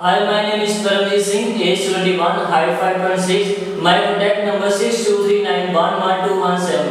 Hi, my name is Paramjit Singh, age 21, height 5.6. My contact number 6239111217.